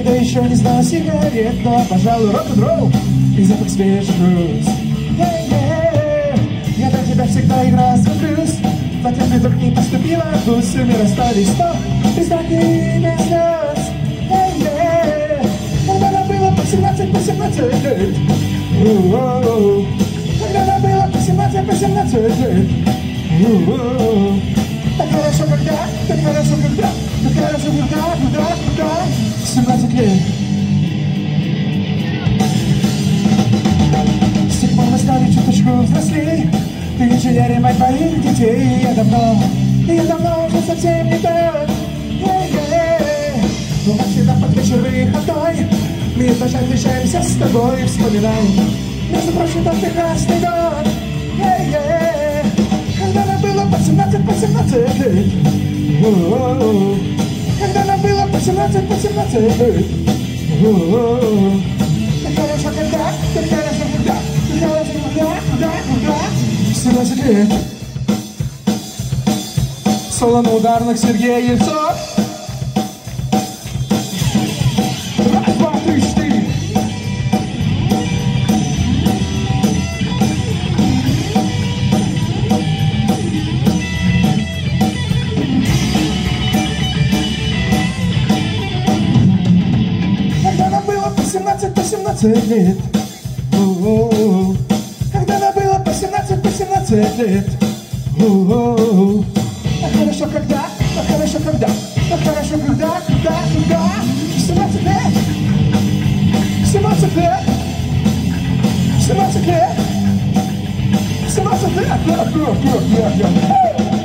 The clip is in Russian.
Тогда еще не знал сигарет, но, пожалуй, рок-н-ролл и запах свежих роз. Я для тебя всегда играл свой плюс, хотя ты вдруг не поступила в вуз, и мы расстались, но без драки, без слез. Когда нам было по 17 лет, когда нам было по 17 лет, так хорошо, когда, так хорошо, когда, так хорошо, когда 17 лет. С тех пор мы стали чуточку взрослей. Ты инженер и мать моих детей. Я давно уже совсем не тот. Но мы всегда под вечер выходной мы даже встречаемся с тобой. Вспоминай, между прочим, тот прекрасный год. Когда нам было по 17 лет. Когда нам было по 17 лет. Так хорошо, когда, так хорошо, когда, так хорошо, когда 17 лет. Соло на ударных Сергей Ельцов. Раз, два, три, четыре. Когда нам было по 17 лет. Когда нам было по 17 лет. Так хорошо, когда, так хорошо, когда, так хорошо, когда 17 лет, 17 лет, 17 лет, 17 лет, 17 лет.